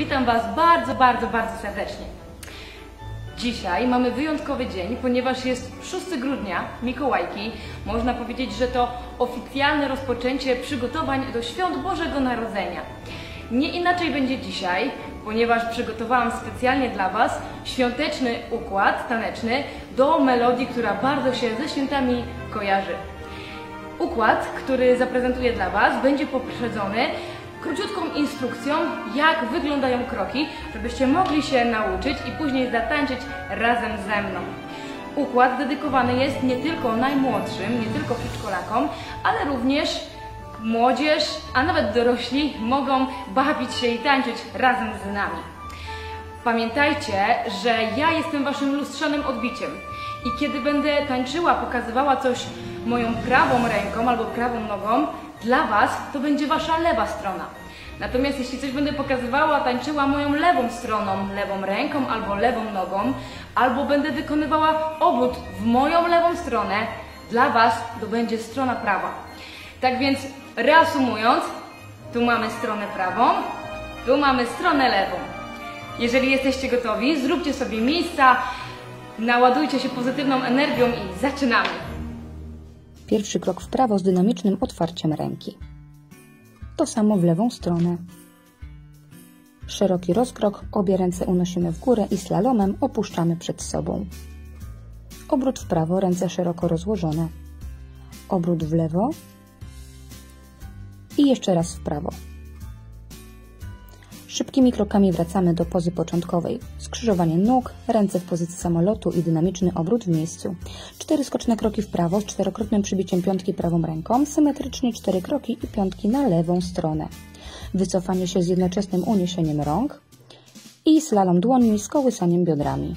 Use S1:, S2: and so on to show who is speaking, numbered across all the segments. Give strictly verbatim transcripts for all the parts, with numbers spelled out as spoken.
S1: witam Was bardzo, bardzo, bardzo serdecznie. Dzisiaj mamy wyjątkowy dzień, ponieważ jest szóstego grudnia, Mikołajki. Można powiedzieć, że to oficjalne rozpoczęcie przygotowań do Świąt Bożego Narodzenia. Nie inaczej będzie dzisiaj, ponieważ przygotowałam specjalnie dla Was świąteczny układ taneczny do melodii, która bardzo się ze świętami kojarzy. Układ, który zaprezentuję dla Was, będzie poprzedzony króciutką instrukcją, jak wyglądają kroki, żebyście mogli się nauczyć i później zatańczyć razem ze mną. Układ dedykowany jest nie tylko najmłodszym, nie tylko przedszkolakom, ale również młodzież, a nawet dorośli mogą bawić się i tańczyć razem z nami. Pamiętajcie, że ja jestem Waszym lustrzanym odbiciem i kiedy będę tańczyła, pokazywała coś moją prawą ręką albo prawą nogą, dla Was to będzie Wasza lewa strona. Natomiast jeśli coś będę pokazywała, tańczyła moją lewą stroną, lewą ręką albo lewą nogą, albo będę wykonywała obrót w moją lewą stronę, dla Was to będzie strona prawa. Tak więc reasumując, tu mamy stronę prawą, tu mamy stronę lewą. Jeżeli jesteście gotowi, zróbcie sobie miejsca, naładujcie się pozytywną energią i zaczynamy.
S2: Pierwszy krok w prawo z dynamicznym otwarciem ręki. To samo w lewą stronę. Szeroki rozkrok, obie ręce unosimy w górę i slalomem opuszczamy przed sobą. Obrót w prawo, ręce szeroko rozłożone. Obrót w lewo i jeszcze raz w prawo. Szybkimi krokami wracamy do pozy początkowej. Skrzyżowanie nóg, ręce w pozycji samolotu i dynamiczny obrót w miejscu. Cztery skoczne kroki w prawo z czterokrotnym przybiciem piątki prawą ręką, symetrycznie cztery kroki i piątki na lewą stronę. Wycofanie się z jednoczesnym uniesieniem rąk i slalom dłońmi z kołysaniem biodrami.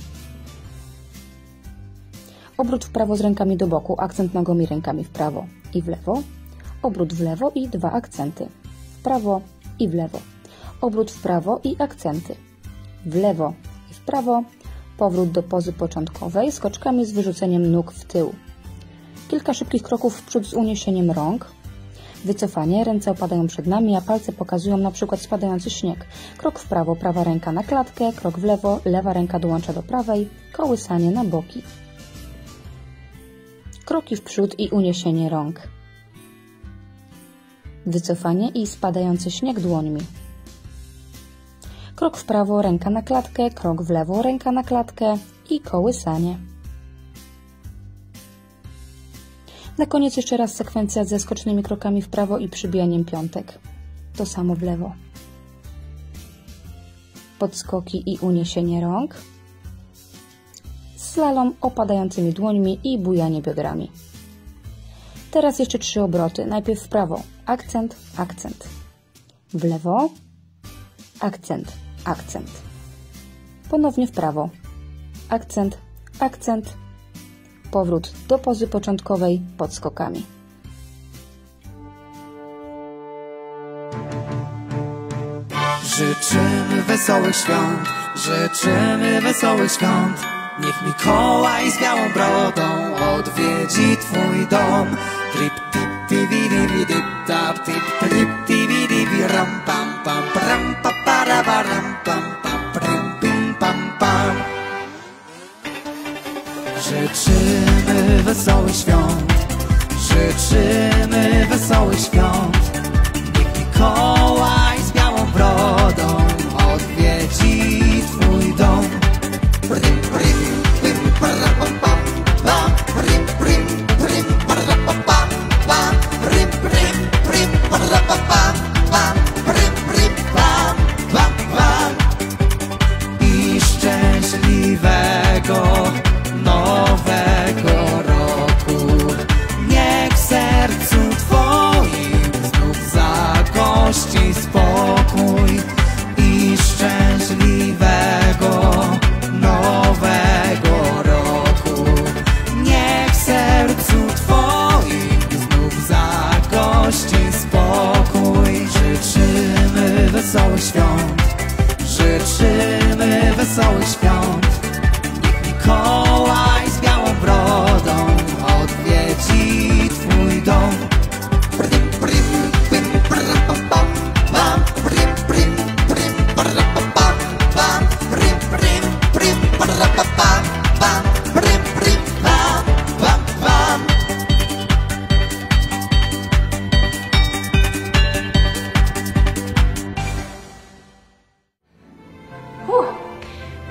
S2: Obrót w prawo z rękami do boku, akcent nogą i rękami w prawo i w lewo. Obrót w lewo i dwa akcenty. W prawo i w lewo. Obrót w prawo i akcenty. W lewo i w prawo. Powrót do pozy początkowej, skoczkami z wyrzuceniem nóg w tył. Kilka szybkich kroków w przód z uniesieniem rąk. Wycofanie, ręce opadają przed nami, a palce pokazują na przykład spadający śnieg. Krok w prawo, prawa ręka na klatkę, krok w lewo, lewa ręka dołącza do prawej, kołysanie na boki. Kroki w przód i uniesienie rąk. Wycofanie i spadający śnieg dłońmi. Krok w prawo, ręka na klatkę, krok w lewo, ręka na klatkę i kołysanie. Na koniec jeszcze raz sekwencja ze skocznymi krokami w prawo i przybijaniem piątek. To samo w lewo. Podskoki i uniesienie rąk. Slalom opadającymi dłońmi i bujanie biodrami. Teraz jeszcze trzy obroty. Najpierw w prawo. Akcent, akcent. W lewo. Akcent, akcent. Ponownie w prawo. Akcent, akcent. Powrót do pozy początkowej podskokami.
S3: Życzymy wesołych świąt, życzymy wesołych świąt. Niech Mikołaj z białą brodą odwiedzi Twój dom. Trip tip tivi divi dip tap tip trip tivi divi ram pam pam pram pa para ram pam pam prim pim pam pam. Życzymy wesołych świąt, życzymy wesołych świąt. Niech Mikołaj z białą brodą odwiedzi Twój dom. Prim prim pim para pam pam pam prim prim prim para pam pam pam prim prim prim para pam pam pam prim prim pam pam pam. I szczęśliwego nowego roku. Niech w sercu Twoim znów zagości spokój. I szczęśliwego nowego roku. Niech w sercu Twoim znów zagości spokój. Życzymy wesołych świąt, życzymy wesołych świąt. Niech Mikołaj z białą brodą odwiedzi Twój dom. Prim, prim, prim, prim, pam, pam, pam, prim, prim, prim, pam, pam.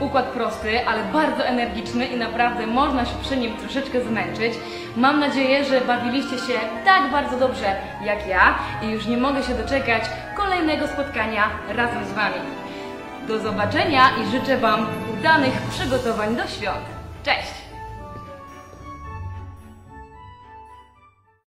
S1: układ prosty, ale bardzo energiczny i naprawdę można się przy nim troszeczkę zmęczyć. Mam nadzieję, że bawiliście się tak bardzo dobrze jak ja i już nie mogę się doczekać kolejnego spotkania razem z Wami. Do zobaczenia i życzę Wam udanych przygotowań do świąt. Cześć!